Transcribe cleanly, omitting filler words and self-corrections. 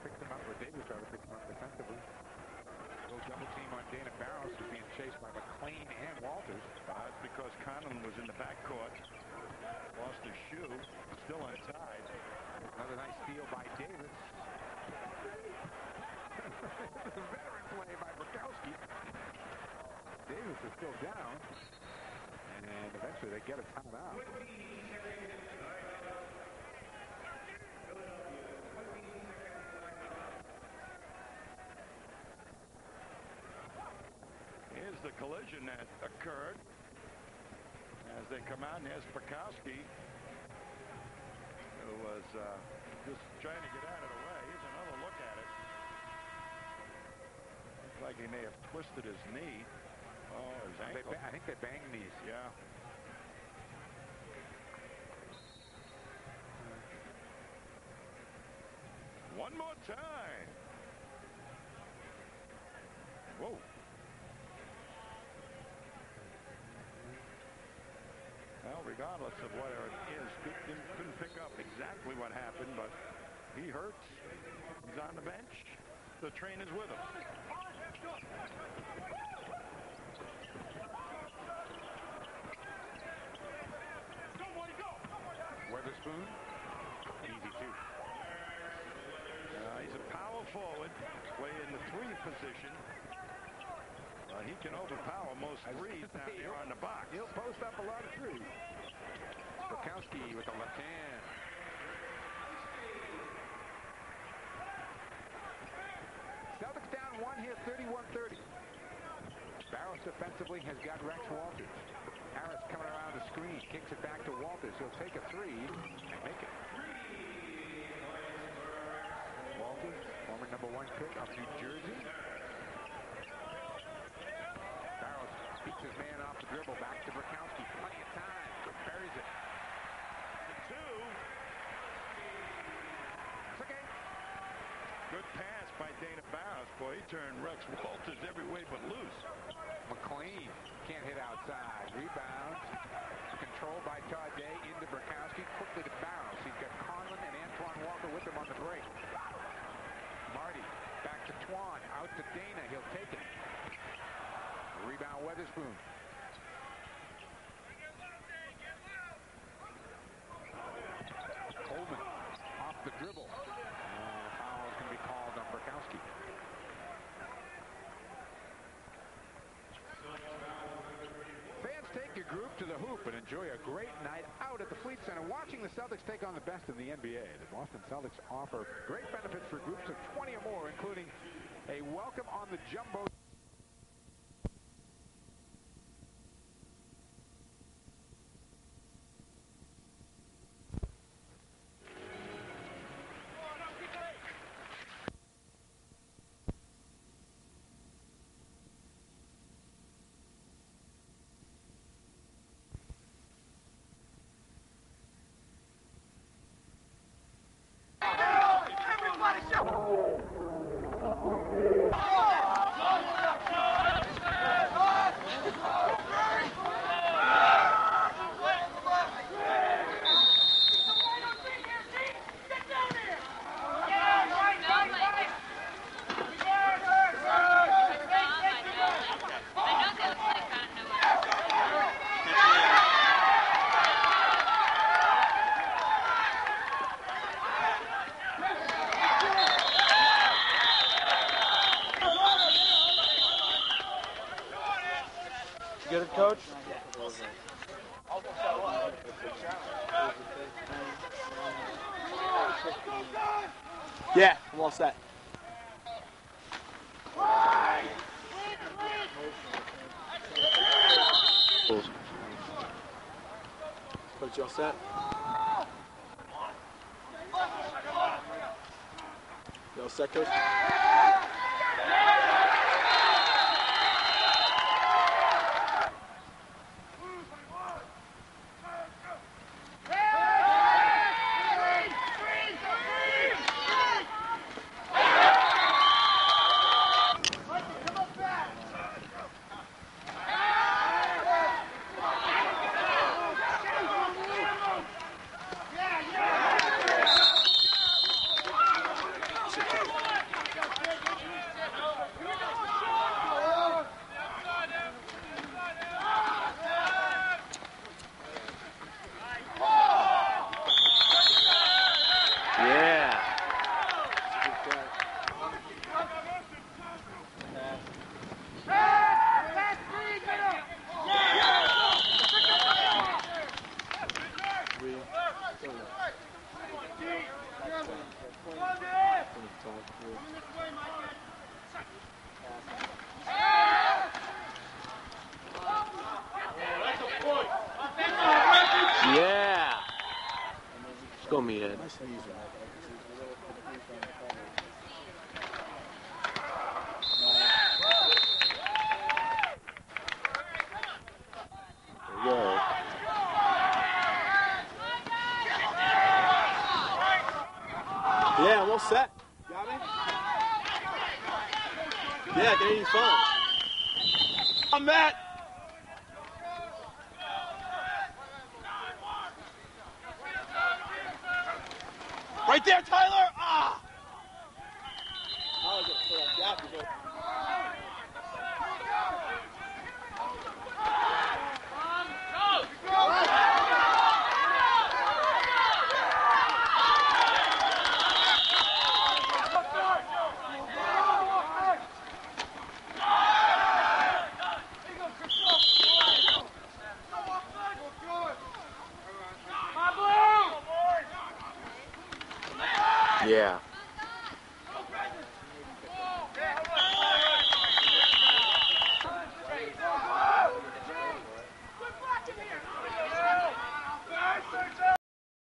picked him up, or Davis rather picked him up defensively. Little double team on Dana Barros, who's being chased by McLean and Walters. That's because Conlon was in the backcourt. Lost his shoe. Still untied. Another nice steal by Davis. Veteran play by Bukowski. Davis is still down. And eventually they get a timeout. Here's the collision that occurred. As they come out, and there's Bukowski, who was just trying to get out of the way. Here's another look at it. Looks like he may have twisted his knee. Oh, his ankle. I think they banged knees. Yeah. One more time. Whoa. Well, regardless of whether it is, couldn't pick up exactly what happened, but he hurts. He's on the bench. The train is with him. Weatherspoon, easy too. He's a power forward, play in the 3 position. He can overpower most threes down here on the box. He'll post up a lot of threes. Bukowski with the left hand. Celtics down 1 here, 31-30. Barros defensively has got Rex Walters. Harris coming around the screen, kicks it back to Walters. He'll take a 3 and make it. Walters, former #1 pick of New Jersey. Barros beats his man off the dribble, back to Bukowski. Plenty of time. Buries it. 2. It's okay. Good pass by Dana Barros. Boy, he turned Rex Walters every way but loose. McLean can't hit outside. Rebound. Controlled by Todd Day into Bukowski. Quickly to Barros. He's got Conlon and Antoine Walker with him on the break. Marty back to Twan. Out to Dana. He'll take it. Rebound Weatherspoon. Coleman off the dribble. And foul is going to be called on Bukowski. Fans, take your group to the hoop and enjoy a great night out at the Fleet Center watching the Celtics take on the best in the NBA. The Boston Celtics offer great benefits for groups of 20 or more, including a welcome on the jumbo. Get it, Coach? Yeah, I'm all set. Coach, you all set? You all set, Coach? 3. Yeah. Let's go, Meathead. Whoa. Yeah, I'm all set. Got me? Yeah, get any phone. I'm Matt. Right there, Tyler. Ah. I was gonna fill that gap. Yeah.